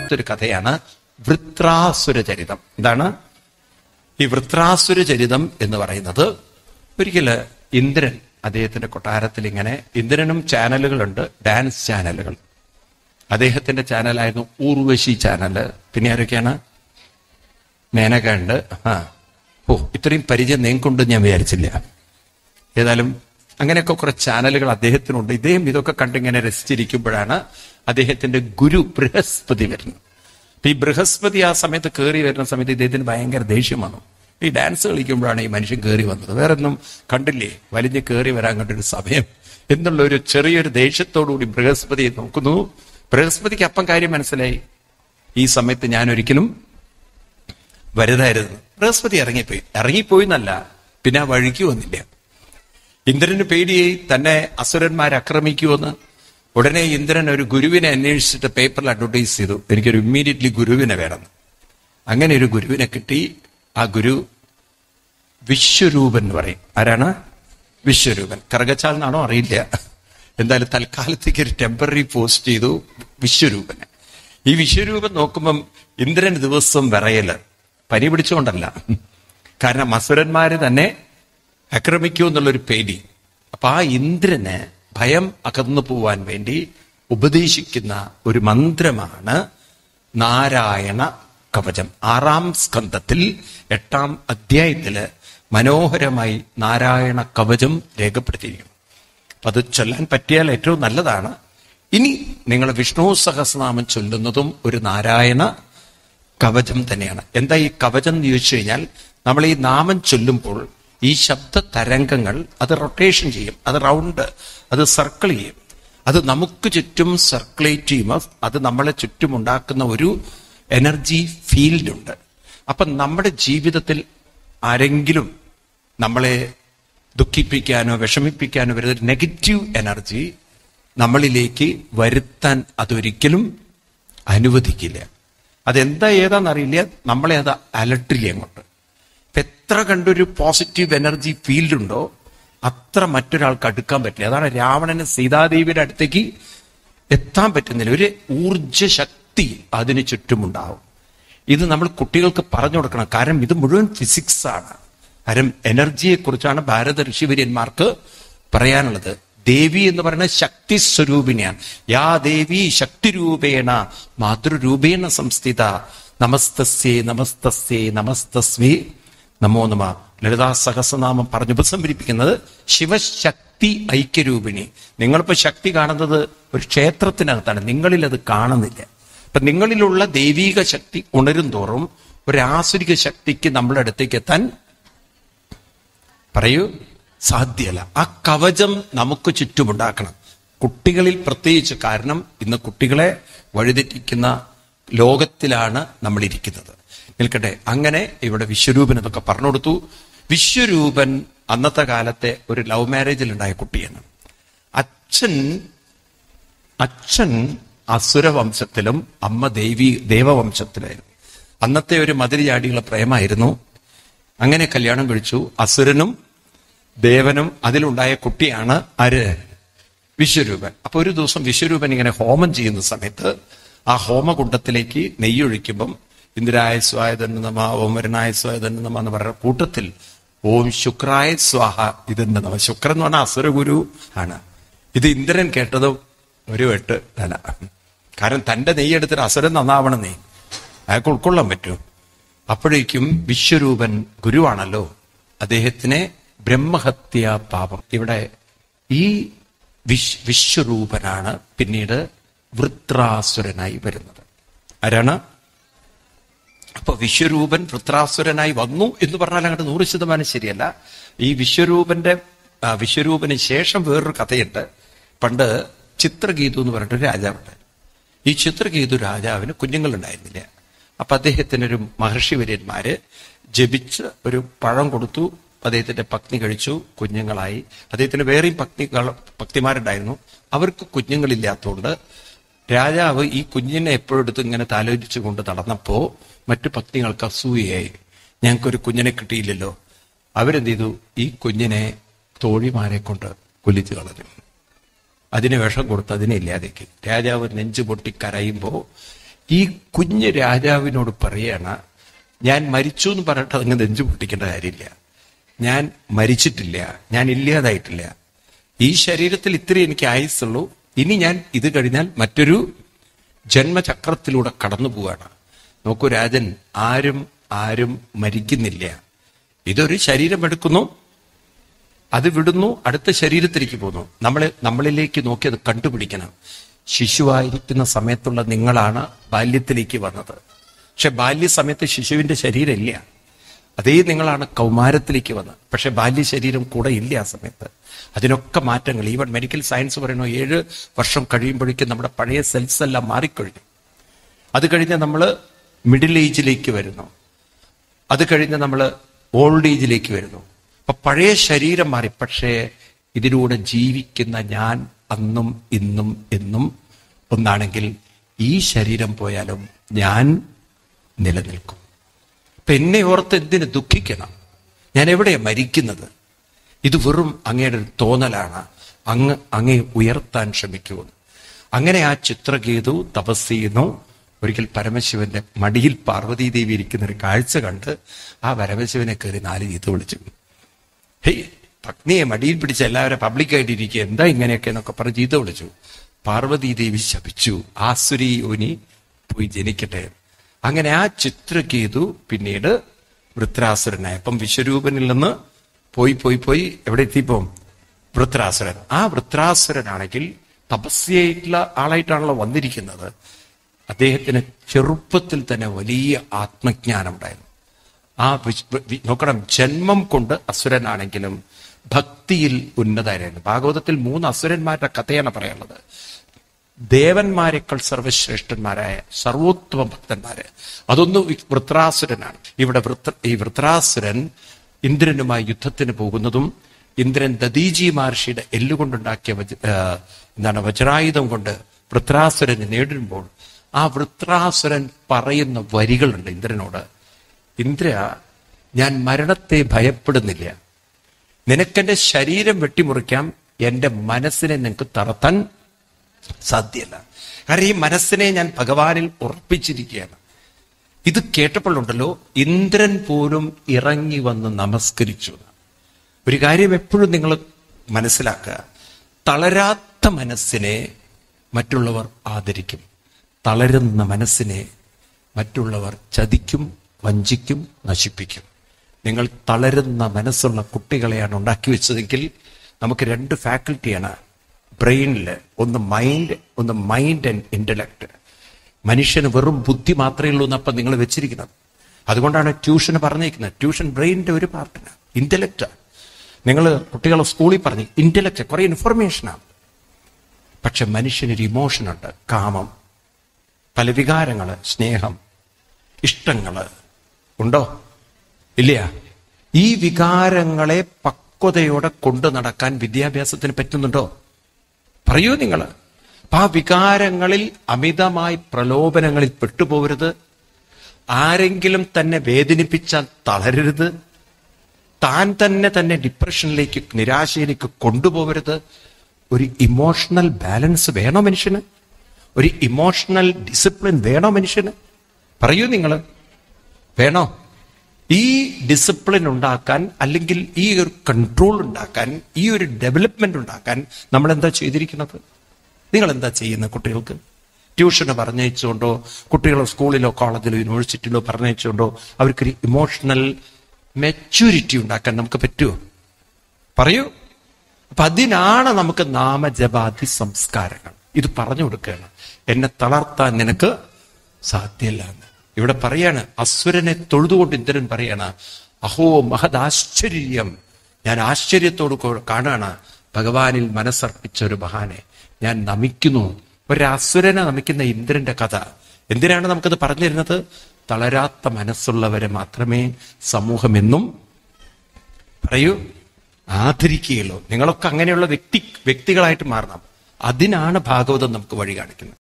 ഒരു കഥയാണ് വൃത്രാസുര ചരിതം. എന്താണ് ഈ വൃത്രാസുര ചരിതം എന്ന് പറയുന്നത്? ഒരിക്കല് ഇന്ദ്രൻ അദ്ദേഹത്തിന്റെ കൊട്ടാരത്തിൽ ഇങ്ങനെ, ഇന്ദ്രനും ചാനലുകളുണ്ട്, ഡാൻസ് ചാനലുകൾ. അദ്ദേഹത്തിന്റെ ചാനലായിരുന്നു ഊർവശി ചാനല്. പിന്നെ ആരൊക്കെയാണ്? മേനക ഉണ്ട്. ഇത്രയും പരിചയം നിങ്ങൾക്കുണ്ട് ഞാൻ വിചാരിച്ചില്ല. ഏതായാലും അങ്ങനെയൊക്കെ കുറെ ചാനലുകൾ അദ്ദേഹത്തിനുണ്ട്. ഇദ്ദേഹം ഇതൊക്കെ കണ്ടിങ്ങനെ രസിച്ചിരിക്കുമ്പോഴാണ് അദ്ദേഹത്തിന്റെ ഗുരു ബൃഹസ്പതി വരുന്നത്. ഈ ബൃഹസ്പതി ആ സമയത്ത് കയറി വരുന്ന സമയത്ത് ഇദ്ദേഹത്തിന് ഭയങ്കര ദേഷ്യം വന്നു. ഈ ഡാൻസ് കളിക്കുമ്പോഴാണ് ഈ മനുഷ്യൻ കയറി വന്നത്. വേറെ ഒന്നും കണ്ടില്ലേ, വലിഞ്ഞ് കയറി വരാൻ കണ്ടൊരു സമയം എന്നുള്ള ഒരു ചെറിയൊരു ദേഷ്യത്തോടുകൂടി ബൃഹസ്പതിയെ നോക്കുന്നു. ബൃഹസ്പതിക്ക് അപ്പം കാര്യം മനസ്സിലായി, ഈ സമയത്ത് ഞാൻ ഒരിക്കലും വരുതായിരുന്നു. ബൃഹസ്പതി ഇറങ്ങിപ്പോയി എന്നല്ല, പിന്നെ ആ വഴിക്ക് വന്നില്ല. ഇന്ദ്രന് പേടിയായി തന്നെ അസുരന്മാരെ ആക്രമിക്കുമെന്ന്. ഉടനെ ഇന്ദ്രൻ ഒരു ഗുരുവിനെ അന്വേഷിച്ചിട്ട് പേപ്പറിൽ അഡ്വർടൈസ് ചെയ്തു, എനിക്കൊരു ഇമ്മീഡിയറ്റ്ലി ഗുരുവിനെ വേണം. അങ്ങനെ ഒരു ഗുരുവിനെ കിട്ടി. ആ ഗുരു വിശ്വരൂപൻ എന്ന് പറയും. ആരാണ് വിശ്വരൂപൻ? കറകച്ചാൽ എന്നാണോ അറിയില്ല, എന്തായാലും തൽക്കാലത്തേക്ക് ഒരു ടെമ്പററി പോസ്റ്റ് ചെയ്തു വിശ്വരൂപനെ. ഈ വിശ്വരൂപൻ നോക്കുമ്പം ഇന്ദ്രൻ ദിവസം വിറയല്, പനി പിടിച്ചുകൊണ്ടല്ല, കാരണം അസുരന്മാര് തന്നെ ആക്രമിക്കൂ എന്നുള്ളൊരു പേടി. അപ്പൊ ആ ഇന്ദ്രന് ഭയം അകന്നു പോവാൻ വേണ്ടി ഉപദേശിക്കുന്ന ഒരു മന്ത്രമാണ് നാരായണ കവചം. 6-ാം സ്കന്ധത്തിൽ 8-ാം അധ്യായത്തില് മനോഹരമായി നാരായണ കവചം രേഖപ്പെടുത്തിയിരിക്കുന്നു. അത് ചൊല്ലാൻ പറ്റിയാൽ ഏറ്റവും നല്ലതാണ്. ഇനി നിങ്ങൾ വിഷ്ണു സഹസ്രനാമം ചൊല്ലുന്നതും ഒരു നാരായണ കവചം തന്നെയാണ്. എന്താ ഈ കവചം എന്ന് ചോദിച്ചു കഴിഞ്ഞാൽ, നമ്മൾ ഈ നാമം ചൊല്ലുമ്പോൾ ഈ ശബ്ദ തരംഗങ്ങൾ അത് റൊട്ടേഷൻ ചെയ്യും, അത് റൗണ്ട്, അത് സർക്കിൾ ചെയ്യും, അത് നമുക്ക് ചുറ്റും സർക്കുലേറ്റ് ചെയ്യുമ്പോൾ അത് നമ്മളെ ചുറ്റും ഉണ്ടാക്കുന്ന ഒരു എനർജി ഫീൽഡ് ഉണ്ട്. അപ്പൊ നമ്മുടെ ജീവിതത്തിൽ ആരെങ്കിലും നമ്മളെ ദുഃഖിപ്പിക്കാനോ വിഷമിപ്പിക്കാനോ വരുന്ന നെഗറ്റീവ് എനർജി നമ്മളിലേക്ക് വരുത്താൻ അതൊരിക്കലും അനുവദിക്കില്ല. അതെന്താ ഏതാണെന്നറിയില്ല, നമ്മളെ അത് അലട്ടില്ല അങ്ങോട്ട്. എത്ര കണ്ടൊരു പോസിറ്റീവ് എനർജി ഫീൽഡ് ഉണ്ടോ അത്ര മറ്റൊരാൾക്ക് അടുക്കാൻ പറ്റില്ല. അതാണ് രാവണന് സീതാദേവിയുടെ അടുത്തേക്ക് എത്താൻ പറ്റുന്നില്ല. ഒരു ഊർജ ശക്തി അതിന് ചുറ്റുമുണ്ടാവും. ഇത് നമ്മൾ കുട്ടികൾക്ക് പറഞ്ഞു കൊടുക്കണം. കാരണം ഇത് മുഴുവൻ ഫിസിക്സ് ആണ്. കാരണം എനർജിയെ കുറിച്ചാണ് ഭാരത ഋഷിവര്യന്മാർക്ക് പറയാനുള്ളത്. ദേവി എന്ന് പറയുന്നത് ശക്തി സ്വരൂപിണിയാണ്. യാ ദേവി ശക്തിരൂപേണ മാതൃരൂപേണ സംസ്ഥിത നമസ്തസ്യേ നമസ്തസ്യേ നമസ്തസ്മേ നമോ നമ. ലളിതാ സഹസ്രനാമം പറഞ്ഞ് ഉപസംഹരിപ്പിക്കുന്നത് ശിവശക്തി ഐക്യരൂപിണി. നിങ്ങളിപ്പോ ശക്തി കാണുന്നത് ഒരു ക്ഷേത്രത്തിനകത്താണ്, നിങ്ങളിൽ അത് കാണുന്നില്ല. അപ്പൊ നിങ്ങളിലുള്ള ദൈവീക ശക്തി ഉണരും തോറും ഒരു ആസുരിക ശക്തിക്ക് നമ്മുടെ അടുത്തേക്ക് എത്താൻ പറയൂ സാധ്യമല്ല. ആ കവചം നമുക്ക് ചുറ്റുമുണ്ടാക്കണം, കുട്ടികളിൽ പ്രത്യേകിച്ച്. കാരണം ഇന്ന് കുട്ടികളെ വഴിതെറ്റിക്കുന്ന ലോകത്തിലാണ് നമ്മൾ ഇരിക്കുന്നത്. നിൽക്കട്ടെ, അങ്ങനെ ഇവിടെ വിശ്വരൂപൻ എന്നൊക്കെ പറഞ്ഞു കൊടുത്തു. വിശ്വരൂപൻ അന്നത്തെ കാലത്തെ ഒരു ലവ് മാരേജിൽ ഉണ്ടായ കുട്ടിയാണ്. അച്ഛൻ അസുരവംശത്തിലും അമ്മ ദേവവംശത്തിലായിരുന്നു. അന്നത്തെ ഒരു മതിരിചാടിയുള്ള പ്രേമായിരുന്നു. അങ്ങനെ കല്യാണം കഴിച്ചു. അസുരനും ദേവനും അതിലുണ്ടായ കുട്ടിയാണ് ആര്? വിശ്വരൂപൻ. അപ്പൊ ഒരു ദിവസം വിശ്വരൂപൻ ഇങ്ങനെ ഹോമം ചെയ്യുന്ന സമയത്ത് ആ ഹോമകുണ്ടത്തിലേക്ക് നെയ്യൊഴിക്കുമ്പം ഇന്ദ്രായ സ്വായ തന്നെ നമ, ഓം വരണായ സ്വായ തന്നെ നമ എന്ന് പറയുന്ന കൂട്ടത്തിൽ ഓം ശുക്രായ സ്വാഹ ഇതെന്ന് നമ. ശുക്രൻ എന്ന് പറഞ്ഞാൽ അസുരഗുരു ആണ്. ഇത് ഇന്ദ്രൻ കേട്ടതും ഒരു വെട്ട് തല. കാരണം തന്റെ നെയ്യെടുത്തിട്ട് അസുരൻ നന്നാവണം, അയാൾക്ക് ഉൾക്കൊള്ളാൻ പറ്റൂ. അപ്പോഴേക്കും വിശ്വരൂപൻ ഗുരുവാണല്ലോ, അദ്ദേഹത്തിനെ ബ്രഹ്മഹത്യ പാപം. ഇവിടെ ഈ വിശ്വരൂപനാണ് പിന്നീട് വൃത്രാസുരനായി വരുന്നത്. ആരാണ്? അപ്പൊ വിശ്വരൂപൻ വൃത്രാസുരനായി വന്നു എന്ന് പറഞ്ഞാൽ അങ്ങോട്ട് 100% ശരിയല്ല. ഈ വിശ്വരൂപന് ശേഷം വേറൊരു കഥയുണ്ട്. പണ്ട് ചിത്രകേതു എന്ന് പറഞ്ഞിട്ടൊരു രാജാവുണ്ട്. ഈ ചിത്രകേതു രാജാവിന് കുഞ്ഞുങ്ങളുണ്ടായിരുന്നില്ല. അപ്പൊ അദ്ദേഹത്തിനൊരു മഹർഷിവര്യന്മാര് ജപിച്ച് ഒരു പഴം കൊടുത്തു. അദ്ദേഹത്തിന്റെ പത്നി കഴിച്ചു, കുഞ്ഞുങ്ങളായി. അദ്ദേഹത്തിന് വേറെയും പത്നിമാരുണ്ടായിരുന്നു. അവർക്ക് കുഞ്ഞുങ്ങളില്ലാത്തതുകൊണ്ട് രാജാവ് ഈ കുഞ്ഞിനെ എപ്പോഴും എടുത്ത് ഇങ്ങനെ താലോചിച്ചു കൊണ്ട് നടന്നപ്പോ മറ്റു പത്നികൾക്ക് അസൂയയായി. ഞങ്ങൾക്കൊരു കുഞ്ഞിനെ കിട്ടിയില്ലല്ലോ. അവരെന്ത് ചെയ്തു? ഈ കുഞ്ഞിനെ തോഴിമാരെ കൊണ്ട് കൊല്ലിച്ചു കളഞ്ഞു. അതിന് വിഷം കൊടുത്ത് അതിനെ ഇല്ലാതേക്ക്. രാജാവ് നെഞ്ചു പൊട്ടി കരയുമ്പോ ഈ കുഞ്ഞ് രാജാവിനോട് പറയാണ്, ഞാൻ മരിച്ചു എന്ന് പറഞ്ഞിട്ട് അതങ്ങ് നെഞ്ചു പൊട്ടിക്കേണ്ട കാര്യമില്ല. ഞാൻ മരിച്ചിട്ടില്ല, ഞാൻ ഇല്ലാതായിട്ടില്ല. ഈ ശരീരത്തിൽ ഇത്രയും എനിക്ക് ആയുസുള്ളൂ. ഇനി ഞാൻ ഇത് കഴിഞ്ഞാൽ മറ്റൊരു ജന്മചക്രത്തിലൂടെ കടന്നു പോവാണ്. നോക്കൂ രാജൻ, ആരും മരിക്കുന്നില്ല. ഇതൊരു ശരീരം എടുക്കുന്നു, അത് വിടുന്നു, അടുത്ത ശരീരത്തിലേക്ക് പോകുന്നു. നമ്മളിലേക്ക് നോക്കി അത് കണ്ടുപിടിക്കണം. ശിശുവായിരിക്കുന്ന സമയത്തുള്ള നിങ്ങളാണ് ബാല്യത്തിലേക്ക് വന്നത്. പക്ഷെ ബാല്യസമയത്ത് ശിശുവിന്റെ ശരീരമില്ല. അതേ നിങ്ങളാണ് കൗമാരത്തിലേക്ക് വന്നത്. പക്ഷെ ബാല്യ ശരീരം കൂടെ ഇല്ല ആ സമയത്ത്. അതിനൊക്കെ മാറ്റങ്ങൾ. ഈവൻ മെഡിക്കൽ സയൻസ് പറയുന്നു 7 വർഷം കഴിയുമ്പോഴേക്കും നമ്മുടെ പഴയ സെൽസ് എല്ലാം മാറിക്കഴിഞ്ഞു. അത് കഴിഞ്ഞ് നമ്മൾ മിഡിൽ ഏജിലേക്ക് വരുന്നു. അത് കഴിഞ്ഞ് നമ്മൾ ഓൾഡ് ഏജിലേക്ക് വരുന്നു. അപ്പൊ പഴയ ശരീരം മാറി. പക്ഷേ ഇതിലൂടെ ജീവിക്കുന്ന ഞാൻ അന്നും ഇന്നും എന്നും ഒന്നാണെങ്കിൽ ഈ ശരീരം പോയാലും ഞാൻ നിലനിൽക്കും. അപ്പൊ എന്നെ ഓർത്ത് എന്തിന് ദുഃഖിക്കണം? ഞാൻ എവിടെയാ മരിക്കുന്നത്? ഇത് വെറും അങ്ങയുടെ ഒരു തോന്നലാണ്. അങ്ങേ ഉയർത്താൻ ശ്രമിക്കുമെന്ന്. അങ്ങനെ ആ ചിത്രകേതു തപസ് ചെയ്യുന്നു. ഒരിക്കൽ പരമശിവന്റെ മടിയിൽ പാർവതീദേവി ഇരിക്കുന്ന ഒരു കാഴ്ച കണ്ട് ആ പരമശിവനെ കയറി 4 ചീത്ത വിളിച്ചു. ഹേയ്, പത്നിയെ മടിയിൽ പിടിച്ച് എല്ലാവരും പബ്ലിക്കായിട്ട് ഇരിക്കുക, എന്താ ഇങ്ങനെയൊക്കെ എന്നൊക്കെ പറഞ്ഞ് ചീത്ത വിളിച്ചു. പാർവതീദേവി ശപിച്ചു, ആസുരി യോനി പോയി ജനിക്കട്ടെ. അങ്ങനെ ആ ചിത്രകേതു പിന്നീട് വൃത്രാസുരനായി. അപ്പം വിശ്വരൂപനിൽ നിന്ന് പോയി എവിടെ എത്തിപ്പോം? വൃത്രാസുരൻ. ആ വൃത്രാസുരനാണെങ്കിൽ തപസ്യായിട്ടുള്ള ആളായിട്ടാണല്ലോ വന്നിരിക്കുന്നത്. അദ്ദേഹത്തിന് ചെറുപ്പത്തിൽ തന്നെ വലിയ ആത്മജ്ഞാനം ഉണ്ടായിരുന്നു. നോക്കണം, ജന്മം കൊണ്ട് അസുരനാണെങ്കിലും ഭക്തിയിൽ ഉന്നതരായിരുന്നു. ഭാഗവതത്തിൽ 3 അസുരന്മാരുടെ കഥയാണ് പറയാനുള്ളത്. ദേവന്മാരെക്കാൾ സർവശ്രേഷ്ഠന്മാരായ സർവോത്തമ ഭക്തന്മാര്. അതൊന്നും വൃത്രാസുരനാണ്. ഇവിടെ ഈ വൃത്രാസുരൻ ഇന്ദ്രനുമായി യുദ്ധത്തിന് പോകുന്നതും ഇന്ദ്രൻ ദദീജി മഹർഷിയുടെ എല്ലുകൊണ്ടുണ്ടാക്കിയ വജ്രായുധം കൊണ്ട് വൃത്രാസുരനെ നേരിടുമ്പോൾ ആ വൃത്രാസുരൻ പറയുന്ന വരികളുണ്ട് ഇന്ദ്രനോട്. ഇന്ദ്ര, ഞാൻ മരണത്തെ ഭയപ്പെടുന്നില്ല. നിനക്കെന്റെ ശരീരം വെട്ടിമുറിക്കാം, എന്റെ മനസ്സിനെ നിനക്ക് തളർത്താൻ സാധ്യമല്ല. കാരണം ഈ മനസ്സിനെ ഞാൻ ഭഗവാനിൽ ഉറപ്പിച്ചിരിക്കുകയാണ്. ഇത് കേട്ടപ്പോഴുണ്ടല്ലോ ഇന്ദ്രൻ പോലും ഇറങ്ങി വന്ന് നമസ്കരിച്ചു. ഒരു കാര്യം എപ്പോഴും നിങ്ങൾ മനസ്സിലാക്കുക, തളരാത്ത മനസ്സിനെ മറ്റുള്ളവർ ആദരിക്കും. തളരുന്ന മനസ്സിനെ മറ്റുള്ളവർ ചതിക്കും, വഞ്ചിക്കും, നശിപ്പിക്കും. നിങ്ങൾ തളരുന്ന മനസ്സുള്ള കുട്ടികളെയാണ് ഉണ്ടാക്കി വെച്ചതെങ്കിൽ നമുക്ക് 2 ഫാക്കൽറ്റിയാണ് ബ്രെയിനിൽ. ഒന്ന് മൈൻഡ് ആൻഡ് ഇന്റലക്ട്. മനുഷ്യന് വെറും ബുദ്ധി മാത്രമേ ഉള്ളൂ എന്നപ്പം നിങ്ങൾ വെച്ചിരിക്കുന്നത്. അതുകൊണ്ടാണ് ട്യൂഷന് പറഞ്ഞിരിക്കുന്നത്. ട്യൂഷൻ ബ്രെയിനിന്റെ ഒരു പാർട്ടിന് ഇന്റലക്റ്റാണ്. നിങ്ങൾ കുട്ടികളെ സ്കൂളിൽ പറഞ്ഞ് ഇന്റലക്ട് കുറെ ഇൻഫർമേഷനാണ്. പക്ഷെ മനുഷ്യനൊരു ഇമോഷനുണ്ട്, കാമം, പല വികാരങ്ങള്, സ്നേഹം, ഇഷ്ടങ്ങള് ഉണ്ടോ? ഇല്ല. ഈ വികാരങ്ങളെ പക്വതയോടെ കൊണ്ടു നടക്കാൻ വിദ്യാഭ്യാസത്തിന് പറ്റുന്നുണ്ടോ? പറയൂ നിങ്ങൾ. ആ വികാരങ്ങളിൽ അമിതമായി പ്രലോഭനങ്ങളിൽ പെട്ടുപോകരുത്. ആരെങ്കിലും തന്നെ വേദനിപ്പിച്ചാൽ തളരരുത്. താൻ തന്നെ ഡിപ്രഷനിലേക്ക്, നിരാശയിലേക്ക് കൊണ്ടുപോകരുത്. ഒരു ഇമോഷണൽ ബാലൻസ് വേണോ മനുഷ്യന്? ഒരു ഇമോഷണൽ ഡിസിപ്ലിൻ വേണോ മനുഷ്യന്? പറയൂ നിങ്ങൾ, വേണോ? ഈ ഡിസിപ്ലിൻ ഉണ്ടാക്കാൻ, അല്ലെങ്കിൽ ഈ ഒരു കൺട്രോൾ ഉണ്ടാക്കാൻ, ഈ ഒരു ഡെവലപ്മെന്റ് ഉണ്ടാക്കാൻ നമ്മൾ എന്താ ചെയ്തിരിക്കുന്നത്? നിങ്ങൾ എന്താ ചെയ്യുന്നത്? കുട്ടികൾക്ക് ട്യൂഷന് പറഞ്ഞയച്ചുകൊണ്ടോ, കുട്ടികളെ സ്കൂളിലോ കോളേജിലോ യൂണിവേഴ്സിറ്റിയിലോ പറഞ്ഞയച്ചുകൊണ്ടോ അവർക്കൊരു ഇമോഷണൽ മെച്യൂരിറ്റി ഉണ്ടാക്കാൻ നമുക്ക് പറ്റുമോ? പറയൂ. അപ്പൊ അതിനാണ് നമുക്ക് നാമജപാതി സംസ്കാരങ്ങൾ. ഇത് പറഞ്ഞു കൊടുക്കുകയാണ്. എന്നെ തളർത്താൻ നിനക്ക് സാധ്യമല്ല എന്ന് ഇവിടെ പറയാണ്. അസുരനെ തൊഴുതുകൊണ്ട് ഇന്ദ്രൻ പറയാണ്, അഹോ മഹദാശ്ചര്യം, ഞാൻ ആശ്ചര്യത്തോട് കാണാണ് ഭഗവാനിൽ മനസ്സർപ്പിച്ച ഒരു മഹാനെ ഞാൻ നമിക്കുന്നു. ഒരു അസുരനെ നമിക്കുന്ന ഇന്ദ്രന്റെ കഥ എന്തിനാണ് നമുക്കത് പറഞ്ഞു തരുന്നത്? തളരാത്ത മനസ്സുള്ളവരെ മാത്രമേ സമൂഹമെന്നും പറയൂ ആദരിക്കുകയുള്ളൂ. നിങ്ങളൊക്കെ അങ്ങനെയുള്ള വ്യക്തികളായിട്ട് മാറണം. അതിനാണ് ഭാഗവതം നമുക്ക് വഴി കാണിക്കുന്നത്.